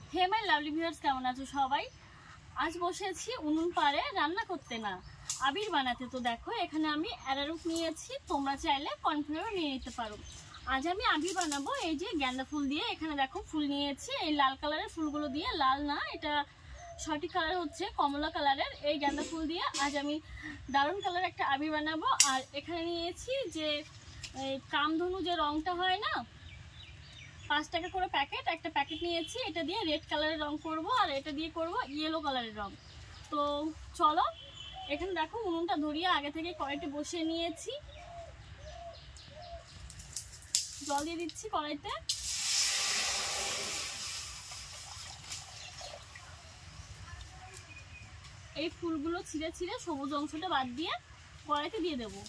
Hey my lovely viewers, কেমন আছো সবাই? আজ বসেছি উনুন পাড়ে রান্না করতে, না আবির বানাতে। তো দেখো এখানে আমি অ্যারারুট নিয়েছি, তোমরা চাইলে কর্নফ্লাওয়ার নিয়ে নিতে পারো। আজ আমি আবির বানাবো এই যে গাঁদা ফুল দিয়ে। এখানে দেখো ফুল নিয়েছি, এই লাল কালারের ফুলগুলো দিয়ে, লাল না এটা সঠিক কালার হচ্ছে কমলা কালারের। এই গাঁদা ফুল দিয়ে আজ আমি দারুণ কালার একটা আবির বানাবো। আর এখানে নিয়েছি যে কামধনু যে রংটা হয় না, 5 টাকা করে প্যাকেট, একটা প্যাকেট নিয়েছি। এটা দিয়ে রেড কালারের রং করব, আর এটা দিয়ে করব ইয়েলো কালারের রং। তো চলো, এখানে দেখো উনুনটা ধরিয়ে আগে থেকে কড়াইতে বসিয়ে নিয়েছি। জল দিয়ে দিচ্ছি কড়াইতে। এই ফুলগুলো ছিঁড়ে ছিঁড়ে সবুজ অংশটা বাদ দিয়ে কড়াইতে দিয়ে দেবো।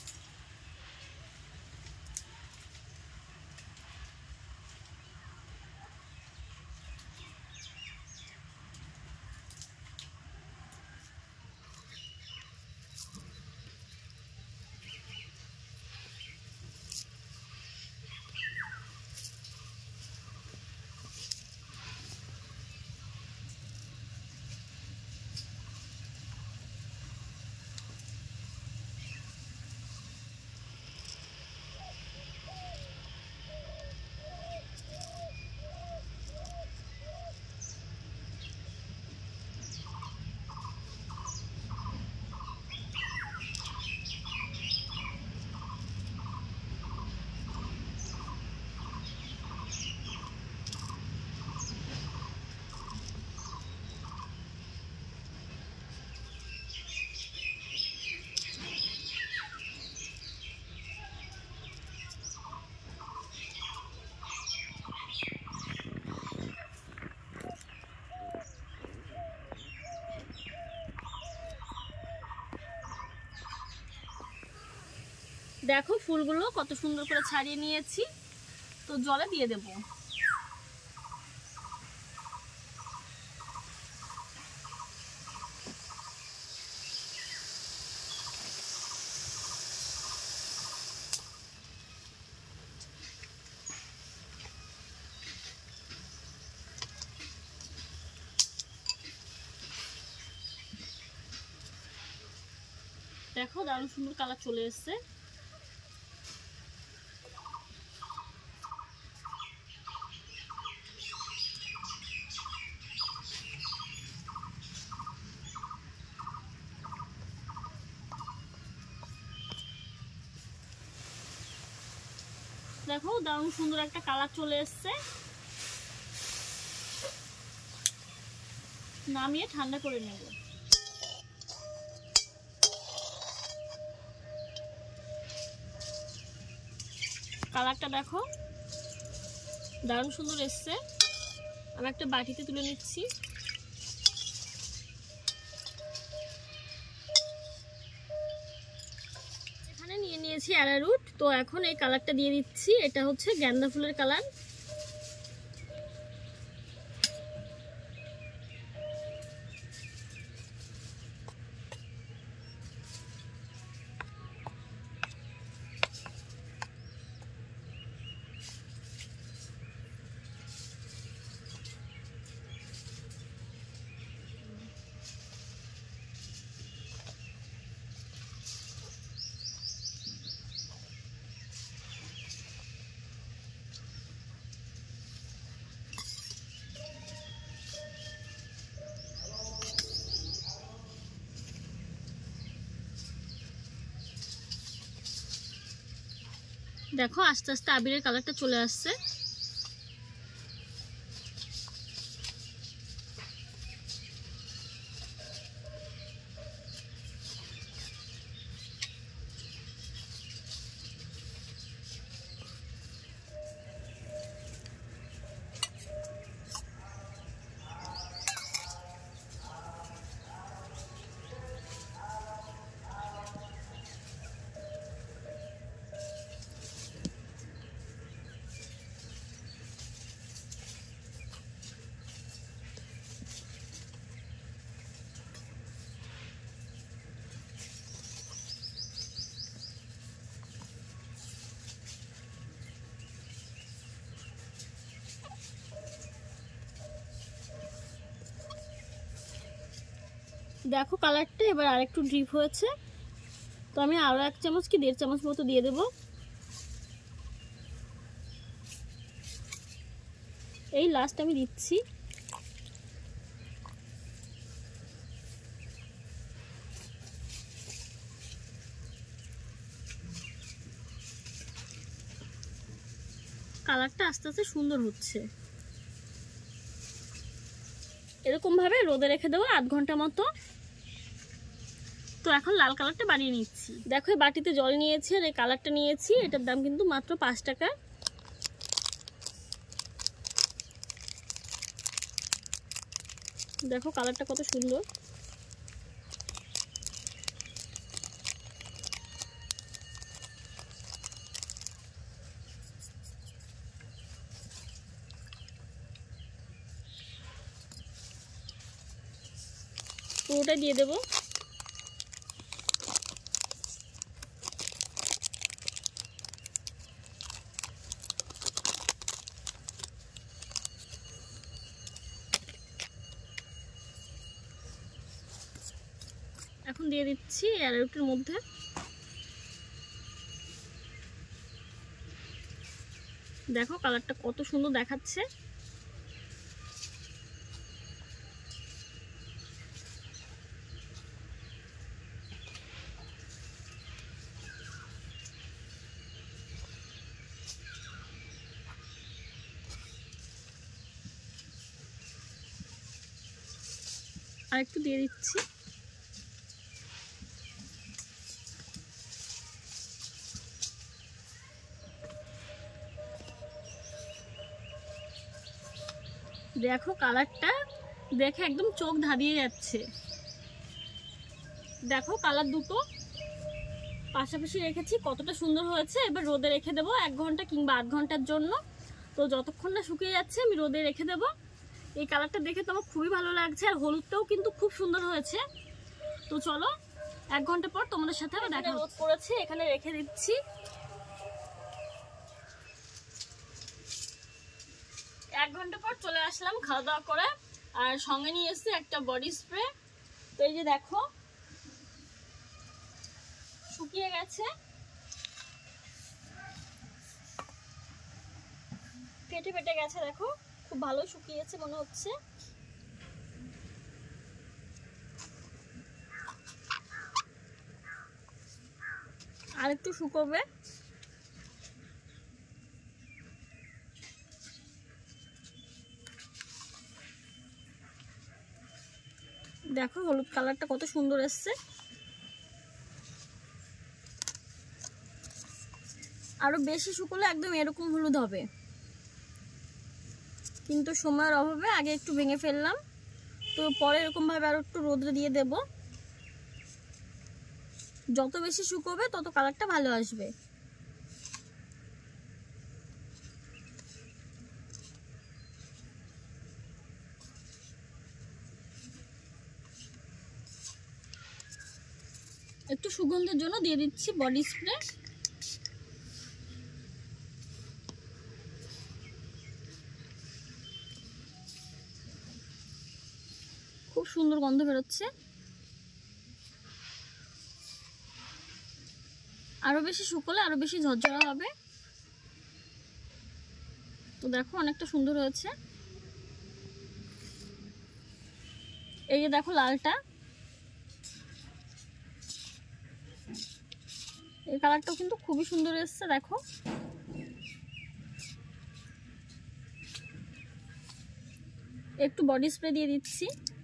দেখো ফুলগুলো কত সুন্দর করে ছাড়িয়ে নিয়েছি। তো জলে দিয়ে দেব। দেখো দারুণ সুন্দর কালার চলে এসছে। দেখো দারুণ সুন্দর একটা কালার চলে এসছে। নামিয়ে ঠান্ডা করে নেব। কালারটা দেখো দারুণ সুন্দর এসছে। আমি একটা বাটিতে তুলে নিচ্ছি। এখানে নিয়ে নিয়েছি অ্যারারুট। তো এখন এই কালারটা দিয়ে দিচ্ছি, এটা হচ্ছে গাঁদা ফুলের কালার। দেখো আস্তে আস্তে আবিরের কালারটা চলে আসছে। দেখো কালারটা এবার আরেকটু ড্রিপ হয়েছে, তো আমি আরও 1 চামচ কি 1.5 চামচ মতো দিয়ে দেব। এই লাস্ট আমি দিচ্ছি। কালারটা আস্তে আস্তে সুন্দর হচ্ছে। এরকম ভাবে রোদে রেখে দেবো 1/2 ঘন্টা মতো। তো এখন লাল কালারটা বানিয়ে নিচ্ছি। দেখো এই বাটিতে জল নিয়েছি আর এই কালারটা নিয়েছি, এটার দাম কিন্তু মাত্র 5 টাকা। দেখো কালারটা কত সুন্দর। পুরোটা দিয়ে দেবো। এখন দিয়ে দিচ্ছি অ্যারারুটের মধ্যে। দেখো কালারটা কত সুন্দর দেখাচ্ছে। আর একটু দিয়ে দিচ্ছি। দেখো কালারটা দেখে একদম চোখ ধাঁধিয়ে যাচ্ছে। দেখো কালার দুটো পাশাপাশি রেখেছি, কতটা সুন্দর হয়েছে। এবার রোদে রেখে দেবো 1 ঘন্টা কিংবা 8 ঘন্টার জন্য। তো যতক্ষণ না শুকিয়ে যাচ্ছে আমি রোদে রেখে দেবো। এই কালারটা দেখে তো আমার খুবই ভালো লাগছে, আর হলুদটাও কিন্তু খুব সুন্দর হয়েছে। তো চলো 1 ঘন্টা পর তোমাদের সাথে আমি দেখা রোদ করেছি, এখানে রেখে দিচ্ছি। 1 ঘন্টা পর চলে আসলাম খাওয়া দাওয়া করে, আর সঙ্গে নিয়ে এসেছি একটা বডি স্প্রে। তো এই যে দেখো শুকিয়ে গেছে, ফেটে ফেটে গেছে। দেখো খুব ভালো শুকিয়েছে মনে হচ্ছে। আর একটু শুকোবে। দেখো হলুদ কালারটা কত সুন্দর এসছে। আরো বেশি শুকোলে একদম এরকম হলুদ হবে, কিন্তু সময়ের অভাবে আগে একটু ভেঙে ফেললাম। তো পরে এরকম ভাবে আরো একটু রোদে দিয়ে দেব। যত বেশি শুকোবে তত কালারটা ভালো আসবে। একটু সুগন্ধের জন্য দিয়ে দিচ্ছি বডি স্প্রে। খুব সুন্দর গন্ধ বেরোচ্ছে। আরো বেশি শুকোলে আরো বেশি ঝরঝরা হবে। তো দেখো অনেকটা সুন্দর হয়েছে। এই যে দেখো লালটা, এই কালারটাও কিন্তু খুবই সুন্দর এসছে। দেখো একটু বডি স্প্রে দিয়ে দিচ্ছি।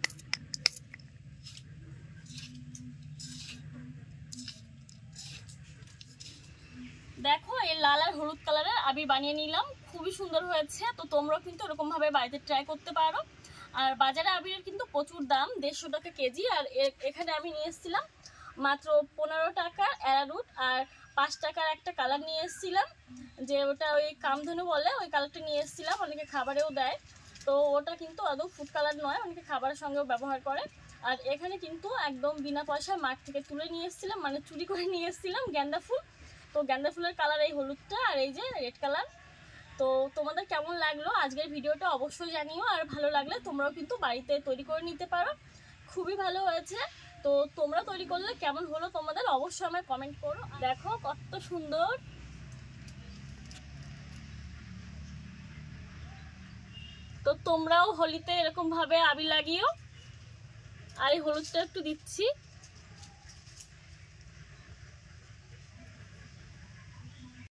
দেখো এই লাল আর হলুদ কালারের আবির বানিয়ে নিলাম, খুবই সুন্দর হয়েছে। তো তোমরাও কিন্তু এরকম ভাবে বাড়িতে ট্রাই করতে পারো। আর বাজারে আবিরের কিন্তু প্রচুর দাম, 150 টাকা কেজি। আর এখানে আমি নিয়ে এসেছিলাম মাত্র 15 টাকার অ্যারারুট, আর 5 টাকার একটা কালার নিয়ে এসেছিলাম, যে ওটা ওই কামধেনু বলে, ওই কালারটা নিয়ে এসেছিলাম। অনেকে খাবারেও দেয়, তো ওটা কিন্তু আদৌ ফুড কালার নয়, অনেকে খাবারের সঙ্গেও ব্যবহার করে। আর এখানে কিন্তু একদম বিনা পয়সায় মাঠ থেকে তুলে নিয়ে এসেছিলাম, মানে চুরি করে নিয়ে এসেছিলাম গাঁদা ফুল। তো গাঁদা ফুলের কালার এই হলুদটা, আর এই যে রেড কালার। তো তোমাদের কেমন লাগলো আজকের ভিডিওটা অবশ্যই জানিও, আর ভালো লাগলে তোমরাও কিন্তু বাড়িতে তৈরি করে নিতে পারো। খুবই ভালো হয়েছে। তো তোমরা তৈরি করলে কেমন হলো তোমাদের অবশ্যই আমায় কমেন্ট করো। দেখো কত সুন্দর। তো তোমরাও হোলিতে এরকম ভাবে আবির লাগিও। আর এই হলুদটা একটু দিচ্ছি।